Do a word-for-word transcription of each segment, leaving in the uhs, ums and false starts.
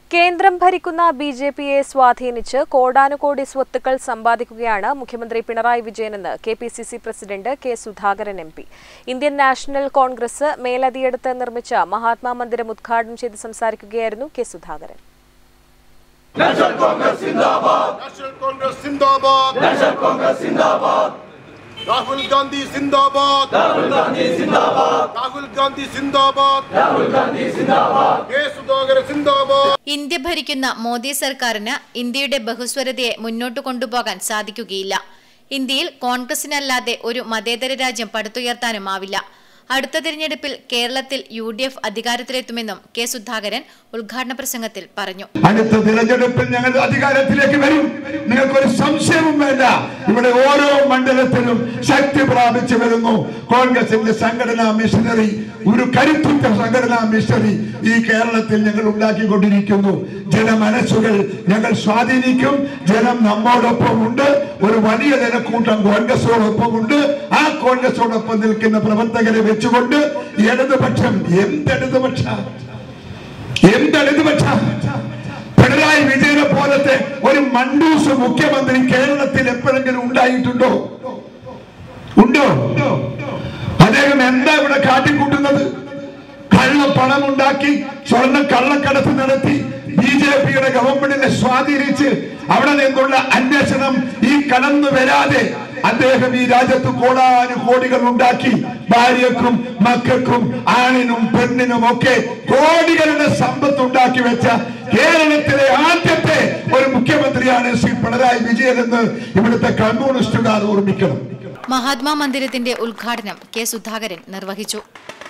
കേന്ദ്രം ഭരിക്കുന്ന B J പിയെ സ്വാധീനിച്ച് കോടാനുകോടി സ്വത്തുക്കൾ സമ്പാദിക്കുകയാണ് മുഖ്യമന്ത്രി പിണറായി വിജയനെന്ന് K P C C president K Sudhakaran M P. Indian National Congress മേലതിയെടുത്ത് നിർമ്മിച്ച മഹാത്മാ മന്ദിരം ഉദ്ഘാടനം ചെയ്ത് സംസാരിക്കുകയായിരുന്നു K Sudhakaran. National Congress Zindabad! National Congress Zindabad! National Congress Zindabad! Rahul Gandhi Zindabad! Rahul Gandhi Zindabad! Rahul Gandhi Zindabad! Rahul Gandhi Zindabad! K Sudhakar Zindabad! India ഭരിക്കുന്ന മോദി സർക്കാരിന് ഇന്ത്യയുടെ ബഹുസ്വരതയെ മുന്നോട്ട് കൊണ്ടുപോകാൻ സാധിക്കുകയില്ല. ഇന്ത്യയിൽ കോൺഗ്രസിനല്ലാതെ ഒരു മതേതര രാജ്യം പടുത്തുയർത്താനുമാവില്ല. അടുത്ത തിരഞ്ഞെടുപ്പിൽ കേരളത്തിൽ യു ഡി എഫ് അധികാരത്തിലെത്തുമെന്നും കെ സുധാകരൻ ഉദ്ഘാടന പ്രസംഗത്തിൽ പറഞ്ഞു. അടുത്ത തിരഞ്ഞെടുപ്പിൽ ഞങ്ങൾ അധികാരത്തിലേക്ക് വരും, നിങ്ങൾക്കൊരു സംശയവും വേണ്ട. ഇവിടെ ഓരോ മണ്ഡലത്തിലും ശക്തി പ്രാപിച്ചു വരുന്നു. കോൺഗ്രസിന്റെ സംഘടനാ മിഷനറി, ഒരു കരുത്തുറ്റ സംഘടനാ മിഷനറി ഈ കേരളത്തിൽ ഞങ്ങൾ ഉണ്ടാക്കിക്കൊണ്ടിരിക്കുന്നു. ജനമനസ്സുകൾ ഞങ്ങൾ സ്വാധീനിക്കും. ജനം നമ്മോടൊപ്പം ഉണ്ട്. ഒരു വലിയ ജനക്കൂട്ടം കോൺഗ്രസോടൊപ്പം ഉണ്ട്. ആ കോൺഗ്രസോടൊപ്പം നിൽക്കുന്ന പ്രവർത്തകരെ വെച്ചുകൊണ്ട് ഇടതുപക്ഷം എന്തെടുതുപക്ഷ എന്തെടുതുപക്ഷ പിണറായി വിജയനെ പോലത്തെ ഒരു മണ്ടൂസ് മുഖ്യമന്ത്രി കേരളത്തിൽ എപ്പോഴെങ്കിലും ഉണ്ടായിട്ടുണ്ടോ? ഉണ്ടോ? അദ്ദേഹം എന്താ ഇവിടെ കാട്ടിക്കൂട്ടുന്നത്? കള്ള പണമുണ്ടാക്കി സ്വർണ്ണ കള്ളക്കടത്ത് നടത്തി ബി ജെ പിയുടെ ഗവൺമെന്റിനെ സ്വാധീനിച്ച് അവിടെ നിന്നുള്ള അന്വേഷണം ഈ കടന്നു വരാതെ അദ്ദേഹം ഈ രാജ്യത്ത് കോടാനുകോടികൾ ഉണ്ടാക്കി ഭാര്യക്കും മക്കൾക്കും ആണിനും പെണ്ണിനും ഒക്കെ കോടികളുടെ സമ്പത്ത് ഉണ്ടാക്കി വെച്ച കേരളത്തിലെ ആദ്യത്തെ ഒരു മുഖ്യമന്ത്രിയാണ് ശ്രീ പിണറായി വിജയൻ എന്ന് ഇവിടുത്തെ കമ്മ്യൂണിസ്റ്റുകാർ ഓർമ്മിക്കണം. മഹാത്മാ മന്ദിരത്തിന്റെ ഉദ്ഘാടനം കെ സുധാകരൻ നിർവഹിച്ചു.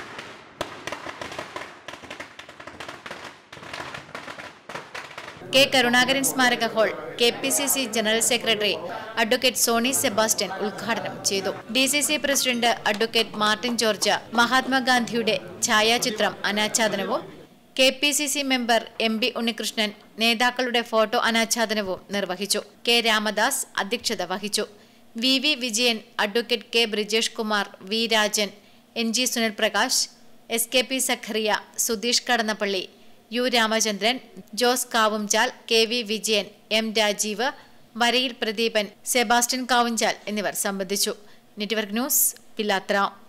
കെ കരുണാകരൻ സ്മാരക hall K P C C general secretary advocate Sony Sebastian ഉദ്ഘാടനം ചെയ്തു. D C C president advocate Martin George മഹാത്മാഗാന്ധിയുടെ ഛായാചിത്രം അനാച്ഛാദനവും K P C C member M B Unnikrishnan നേതാക്കളുടെ ഫോട്ടോ അനാച്ഛാദനവും നിർവഹിച്ചു. കെ രാമദാസ് അധ്യക്ഷത വഹിച്ചു. V V Vijayan, advocate K Brijesh Kumar, V Rajan, N G Sunil Prakash, S K P Zacharia, Sudheesh Kadannappally, U Ramachandran, Jose Kavumchal, K V Vijayan, M Rajeev, വരയിൽ പ്രദീപൻ, സെബാസ്റ്റ്യൻ കാവുംചാൽ എന്നിവർ സംബന്ധിച്ചു. നെറ്റ്വർക്ക് ന്യൂസ്, പിലാത്ര.